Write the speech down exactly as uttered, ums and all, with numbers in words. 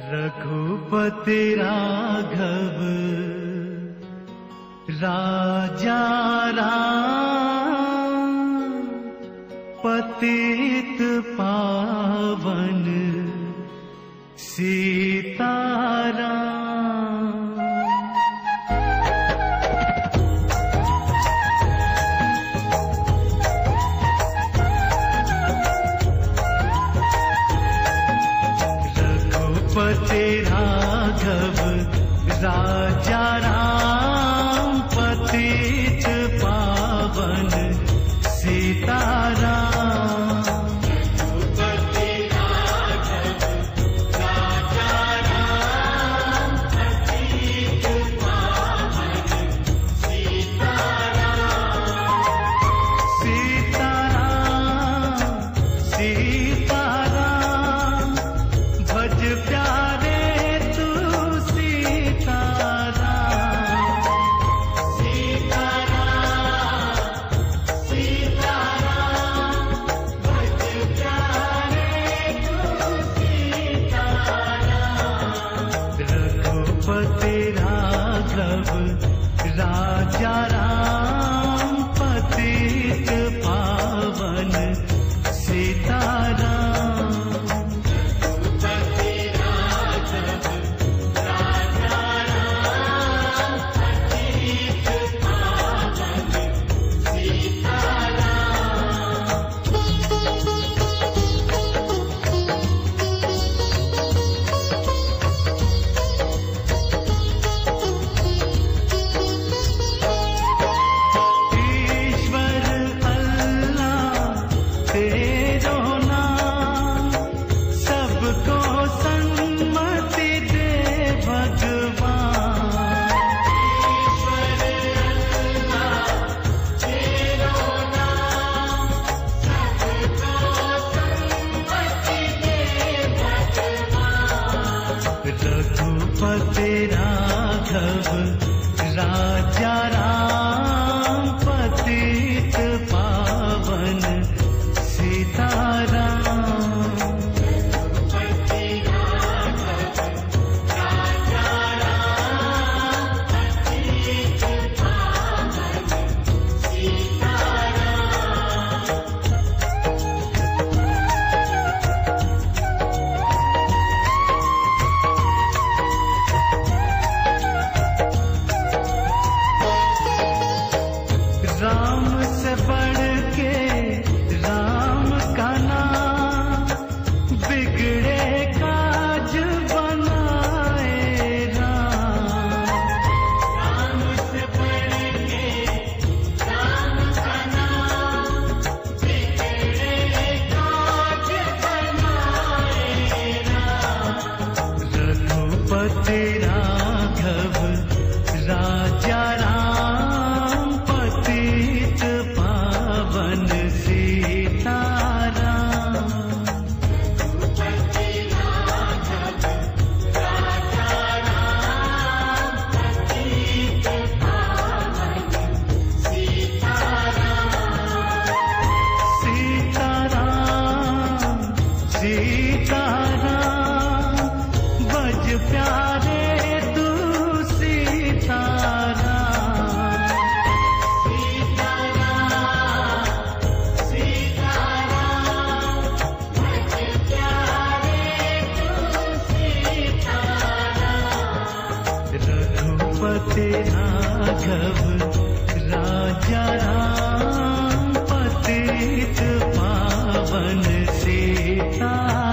रघुपति राघव राजा राम, पतित पावन सीताराम। रघुपति राघव राजा राम, पतित पावन सीताराम। रघुपति राघव राजा राम, पतित पावन सीताराम। सीताराम सीताराम, भज प्यारे तू सीताराम। सीताराम सीताराम, भज प्यारे तू सीताराम। रघुपति राघव राजा राम, पतित पावन सीताराम। रघुपति राघव राजा राम, पतित पावन सीताराम। रघुपति राघव राजा राम, पतित पावन सीताराम। राम से बढ़ के राम का नाम, बिगड़े काज बनाए राम। राम से बढ़ के राम का नाम, बिगड़े काज बनाए राम। रघुपति राघव राजा राम, पतित पावन सीताराम। रघुपति राघव राजा राम, पतित पावन सीताराम। सीताराम सीताराम, भज प्यारे तू सीताराम। रघुपति राघव राजा राम, पतित पावन सीताराम।